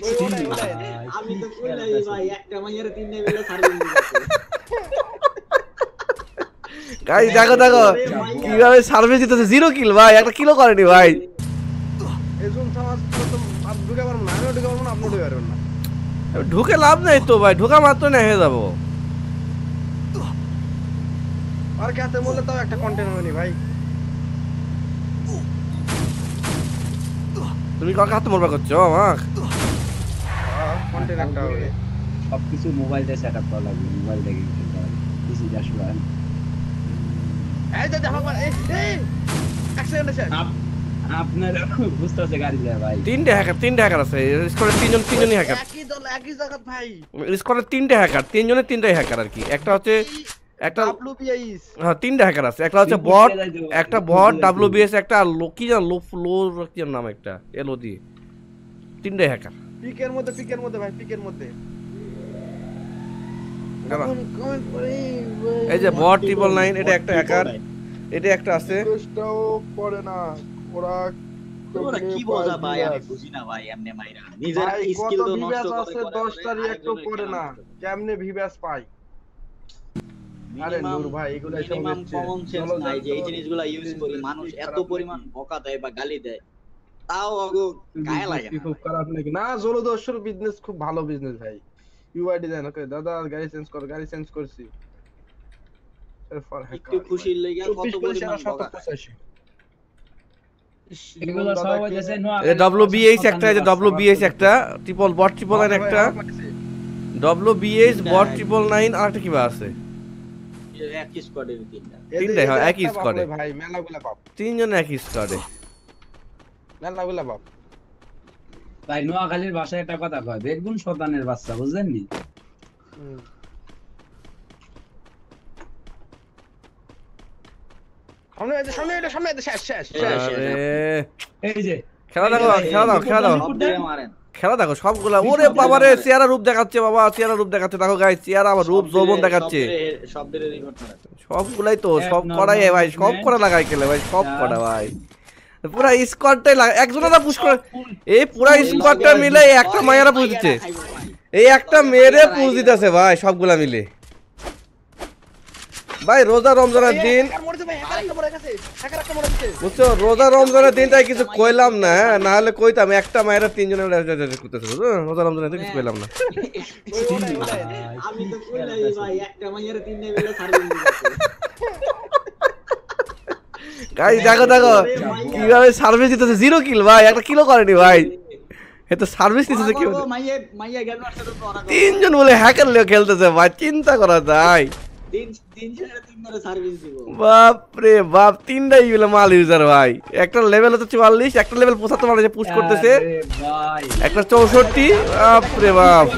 আমি তো কইলাই ভাই একটা মাইয়ারে তিনটা মিলে সার্ভিস দিতেছে গাইস দেখো দেখো কিভাবে সার্ভিস দিতেছে 0 কিল ভাই একটা কিলো করেনি ভাই এজুন সমাজ তো আপ ঢুকে পারবো না আমি ঢুকে পারবো না আপনি ঢুকে পারবেন না ঢুকে লাভ নাই তো ভাই ঢোকা মাত্র না হয়ে যাবো আর কাতে বললে তাও একটা কন্টেন্ট হয়নি ভাই তুমি কাকে হাতে মরবা করছো আমাক কন্টেন্ট একটা হবে সবকিছু মোবাইল দিয়ে সেটআপ করা লাগবে মোবাইল দিয়ে খেলতে হবে পিসি যা শুরু হয় এই যে দেখো এই এক সেকেন্ড আছে আপনার বুঝতেছে গাড়ি যায় ভাই তিনটে হ্যাকার আছে স্কোরে তিনজনই হ্যাকার একই দল একই জায়গা ভাই স্কোরে তিনটে হ্যাকার তিনজনের তিনটাই হ্যাকার আর কি একটা হচ্ছে একটা ডব্লিউপিআইস হ্যাঁ তিনটে হ্যাকার আছে একটা হচ্ছে বট একটা বট ডাব্লিউবিএস একটা কি জান লো কি নাম একটা এলওডি তিনটে হ্যাকার পিকের মধ্যে ভাই পিকের মধ্যে কমেন্ট করে এই যে বট 999 এটা একটা হ্যাকার এটা একটা আছে রিকোয়েস্টও পড়ে না ওরা তোমরা কি বোঝা ভাই আমি বুঝি না ভাই এমনি মাইরা নিজের স্কিল তো নষ্ট করে 10টা রিঅ্যাক্টও পড়ে না কেমনে ভিব্যাস পাই আরে নূর ভাই এগুলাই সব মিনিমাম কমন সেন্স নাই যে এই জিনিসগুলো ইউজ করি মানুষ এত পরিমাণ বকা দেয় বা গালি দেয় তাও আগো গায়ে লাগে না খুব খারাপ নাকি না জলদস্যুর বিজনেস খুব ভালো বিজনেস ভাই ইউআই ডিজাইন ওকে দাদা গাড়ি চেঞ্জ করছি একটু খুশি লাগা কত পরিমাণ বকা এগুলো সব হইছে নোয়া এই ডব্লিউবিএস একটা এই যে ডব্লিউবিএস একটা ট্রিপল বট 999 একটা ডব্লিউবিএস বট 999 আর একটা কি বা আছে এক স্কোয়াডের তিনটা তিনটে হয় একই স্কোয়াডে ভাই মেলাগুলা বাপ তিনজন একই স্কোয়াডে মেলাগুলা বাপ ভাই নোয়াখালীর ভাষায় একটা কথা কয় বেগুন শতানের বাচ্চা বুঝলেন নি সামনে শেষ এই যে খেলা দাও মারেন খেলা দেখো সবগুলা ওরে বাবা রে চেহারা রূপ দেখাচ্ছে বাবা চেহারা রূপ দেখাচ্ছে দেখো গাইস চেহারা আবার রূপ যৌবন দেখাচ্ছে শব্দের রিপোর্ট করে সবগুলাই তো সব করাই ভাই সব করা লাগাই খেলে ভাই সব করা ভাই পুরা স্কোয়াডটাই একজনটা পুশ করে এই পুরা স্কোয়াডটা মিলে একটা মায়েরা পুশ দিচ্ছে এই একটা মেরে পুশ দিতেছে ভাই সবগুলা মিলে ভাই রোজা রমজানের দিন বুঝছো রোজা রমজানের দিনটাই কিছু কইলাম না হ্যাঁ না হলে কইতাম একটা মায়েরা তিনজনের করতেছে বুঝছো রোজা রমজানের দিন কিছু কইলাম না আমি তো কইলাই ভাই একটা মাইয়ারে তিনটা মিলে সার্ভিস দিতেছে গাইস দেখো কিভাবে সার্ভিস দিতেছে 0 কিল ভাই একটা কিলো করেনি ভাই এত সার্ভিস দিতেছে কি মাইয়া গেল আসলে তো ওরা তিনজন বলে হ্যাকার লিয়ে খেলতেছে ভাই চিন্তা করা যায় তিন ধরে সার্ভিস দিব বাপ রে বাপ তিনটাই বলে মাল ইউজার ভাই একটা লেভেল হচ্ছে 44 একটা লেভেল 75 মানে পুশ করতেছে ভাই একটা 64 বাপ রে বাপ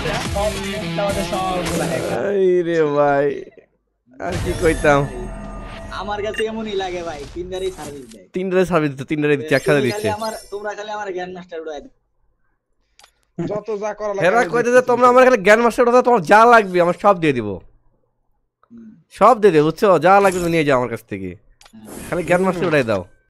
এই রে ভাই আর কি কইতাম আমার কাছে এমনই লাগে ভাই তিনটারই সার্ভিস দেয় তিনটারে দিচ্ছে একসাথে দিচ্ছে তোমরা খালি আমার জ্ঞান মাস্টার উড়াই যত যা করা হেরা কইতেছে তোমরা আমার খালি জ্ঞান মাস্টার কথা তোমার যা লাগবে আমার সব দিয়ে দিব সব দিয়ে দেবো বুঝছো যা লাগবে তুমি নিয়ে যাও আমার কাছ থেকে খালি জ্ঞান মাস্টার উঠাই দাও